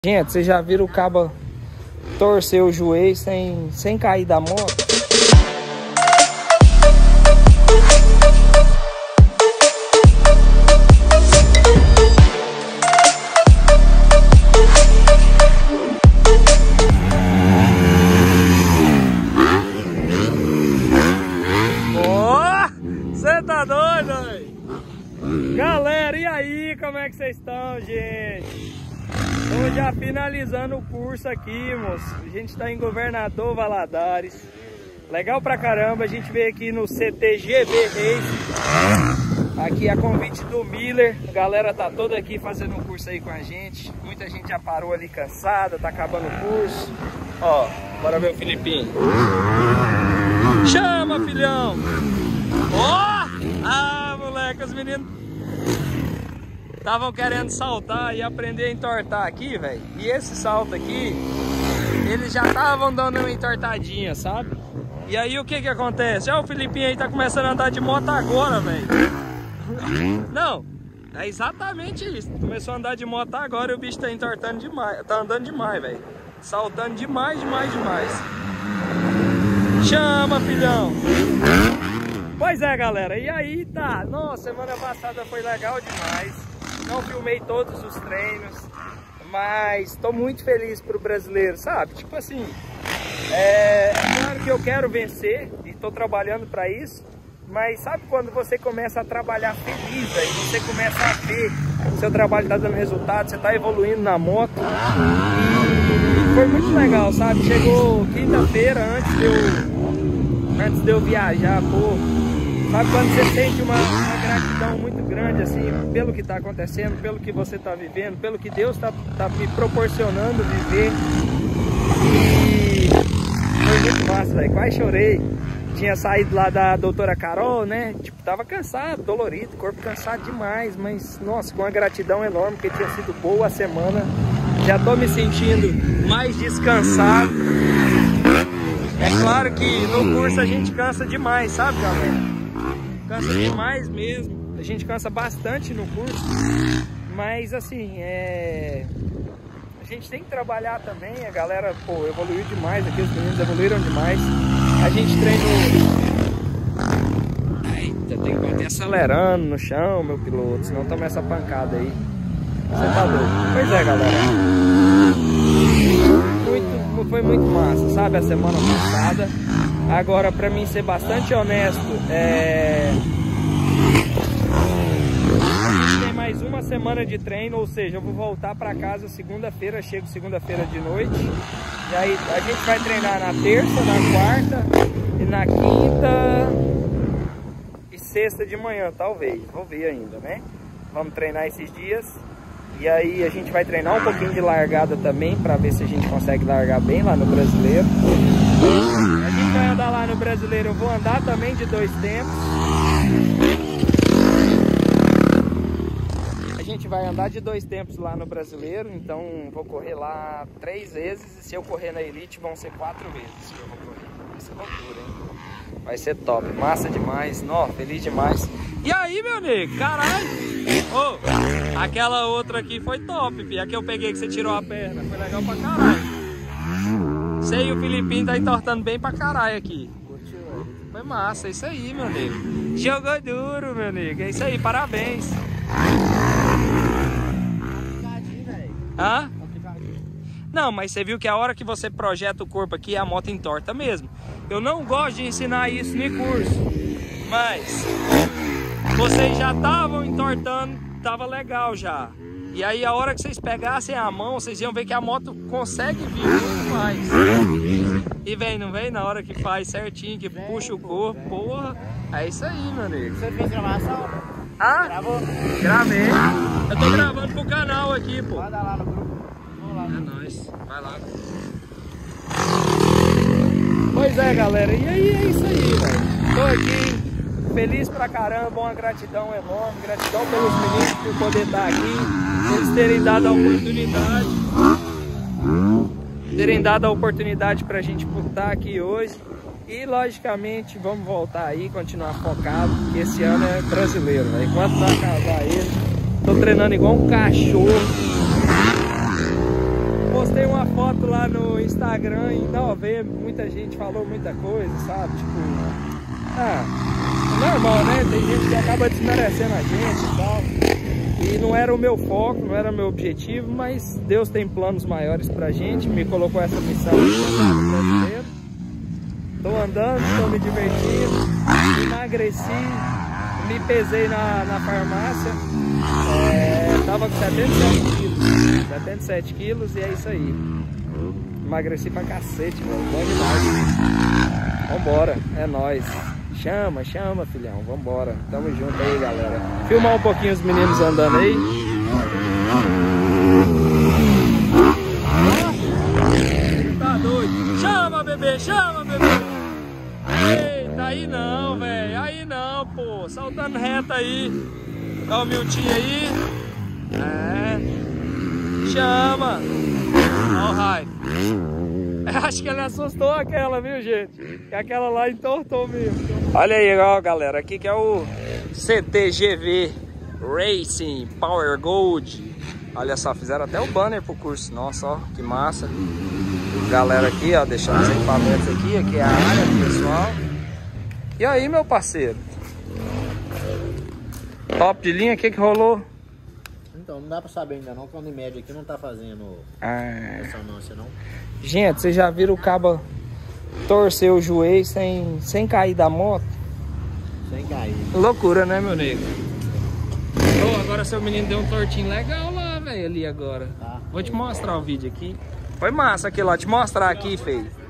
Gente, vocês já viram o cabo torcer o joelho sem cair da moto? Você tá doido, velho? Galera, e aí, como é que vocês estão, gente? Estamos já finalizando o curso aqui, moço. A gente está em Governador Valadares. Legal pra caramba, a gente veio aqui no CTGB Race. Aqui a convite do Miller. A galera tá toda aqui fazendo um curso aí com a gente. Muita gente já parou ali cansada, tá acabando o curso. Ó, bora ver o Filipinho. Chama, filhão! Ó! Ah, moleque, os meninos estavam querendo saltar e aprender a entortar aqui, velho. E esse salto aqui, eles já estavam dando uma entortadinha, sabe? E aí o que que acontece? Ó, o Filipinho aí tá começando a andar de moto agora, velho. Não, é exatamente isso. Começou a andar de moto agora e o bicho tá entortando demais. Tá andando demais, velho. Saltando demais. Chama, filhão! Pois é, galera. E aí tá. Nossa, semana passada foi legal demais. Não filmei todos os treinos, mas tô muito feliz pro brasileiro, sabe? Tipo assim, é claro que eu quero vencer e tô trabalhando para isso, mas sabe quando você começa a trabalhar feliz, aí você começa a ver o seu trabalho tá dando resultado, você tá evoluindo na moto, e foi muito legal, sabe? Chegou quinta-feira antes de eu viajar, pô. Sabe quando você sente uma gratidão muito grande, assim, pelo que está acontecendo, pelo que você está vivendo, pelo que Deus tá me proporcionando viver. E foi muito massa, velho. Quase chorei. Tinha saído lá da doutora Carol, né? Tipo, tava cansado, dolorido, corpo cansado demais, mas, nossa, com uma gratidão enorme, porque tinha sido boa a semana. Já tô me sentindo mais descansado. É claro que no curso a gente cansa demais, sabe, galera? Cansa demais mesmo, a gente cansa bastante no curso, mas assim, a gente tem que trabalhar também, a galera, pô, evoluiu demais aqui, os meninos evoluíram demais, a gente treinou... Eita, tem que bater acelerando no chão, meu piloto, senão toma essa pancada aí, você tá doido. Pois é, galera, foi muito massa, sabe, a semana passada. Agora, pra mim ser bastante honesto, a gente tem mais uma semana de treino, ou seja, eu vou voltar pra casa segunda-feira, chego segunda-feira de noite. E aí a gente vai treinar na terça, na quarta e na quinta e sexta de manhã, talvez. Vou ver ainda, né? Vamos treinar esses dias. E aí a gente vai treinar um pouquinho de largada também, pra ver se a gente consegue largar bem lá no brasileiro. A gente vai andar lá no brasileiro, eu vou andar também de 2 tempos. A gente vai andar de 2 tempos lá no brasileiro, então vou correr lá 3 vezes. E se eu correr na elite vão ser 4 vezes que eu vou correr. Vai ser loucura, hein? Vai ser top, massa demais, nó, feliz demais. E aí, meu nego, caralho! Oh, aquela outra aqui foi top, fi. A que eu peguei que você tirou a perna, foi legal pra caralho. Você e o Filipinho tá entortando bem pra caralho aqui. Foi massa, é isso aí, meu nego. Jogou duro, meu nego. É isso aí, parabéns. Hã? Não, mas você viu que a hora que você projeta o corpo aqui, a moto entorta mesmo. Eu não gosto de ensinar isso no curso, mas vocês já estavam entortando, tava legal já. E aí a hora que vocês pegassem a mão, vocês iam ver que a moto consegue vir muito mais. E vem, não vem? Na hora que faz certinho, que puxa o corpo, porra. É isso aí, meu nego. Você fez gravação? Ah? Gravou? Gravei. Eu tô gravando pro canal aqui, pô. Manda lá no grupo. Vamos lá. É nóis. Vai lá. Pois é, galera. E aí é isso aí, velho. Tô aqui. Feliz pra caramba, uma gratidão enorme, gratidão pelos meninos por poder estar aqui, eles terem dado a oportunidade pra gente por estar aqui hoje. E logicamente vamos voltar aí, continuar focado, porque esse ano é brasileiro, né? Enquanto não acabar ele, tô treinando igual um cachorro. foto lá no Instagram em novembro, muita gente falou muita coisa, sabe? Tipo, normal, né? Tem gente que acaba desmerecendo a gente e tal. E não era o meu foco, não era o meu objetivo, mas Deus tem planos maiores pra gente, me colocou essa missão brasileira. Tô andando, tô me divertindo, emagreci, me pesei na farmácia, tava com 77 quilos e é isso aí. Emagreci pra cacete, mano, bom demais. Vambora, é nóis. Chama, filhão, vambora. Tamo junto aí, galera. Filmar um pouquinho os meninos andando aí. Tá doido? Chama, bebê, chama, bebê. Eita, aí não, velho. Aí não, pô. Saltando reto aí. Olha o Miltinho aí. Chama. Olha o raio. Acho que ele assustou aquela, viu, gente? Que aquela lá entortou mesmo. Olha aí, ó, galera. Aqui que é o CTGV Racing Power Gold. Olha só, fizeram até o banner pro curso. Nossa, ó, que massa. Galera aqui, ó, deixando os equipamentos aqui. Aqui é a área do pessoal. E aí, meu parceiro? Top de linha, o que rolou? Então, não dá pra saber ainda não, que a Unimed aqui não tá fazendo ressonância não. Gente, vocês já viram o cabo torcer o joelho sem cair da moto? Sem cair. Loucura, né, meu nego? Oh, agora seu menino deu um tortinho legal lá, velho, ali agora. Vou te mostrar o vídeo aqui. Foi massa aquilo, ó, te mostrar aqui, feio.